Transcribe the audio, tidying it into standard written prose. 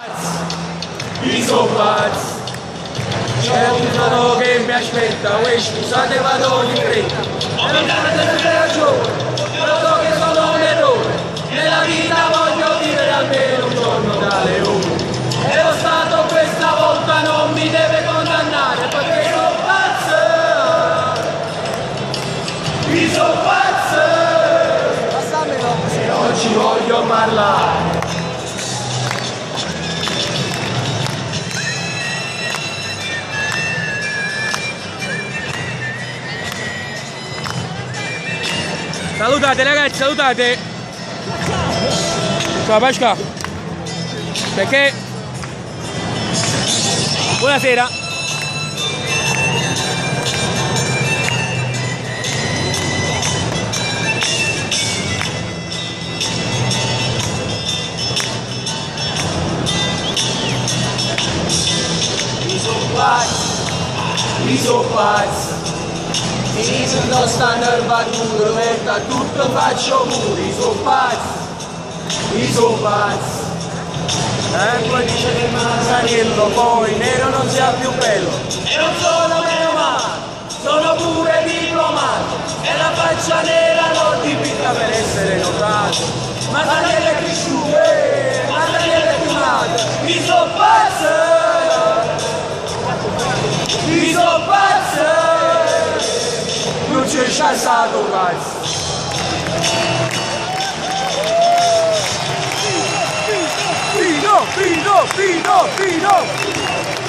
Mi sono pazzo, c'è un giorno che mi aspetta, scusate vado di fretta, non date ragione, lo so che sono un errore, nella vita voglio vivere almeno un giorno da leone, e lo Stato questa volta non mi deve condannare perché sono pazzo, mi sono pazzo, e oggi voglio parlare. Salutate ragazzi, salutate! Ciao Pasqua! Perché? Buonasera! Mi sono pazzo, mi sono sta nervatura, metta tutto faccio pure, mi sono pazzo. E poi dice che Masaniello poi nero non sia più bello, e non sono meno male, sono pure diplomato, e la faccia nera non ti picca per essere notato. Masaniello è cresciuto, Masaniello è primato, mi sono pazzo! Mi sono pazzo! Non c'è stato cazzo! Pino!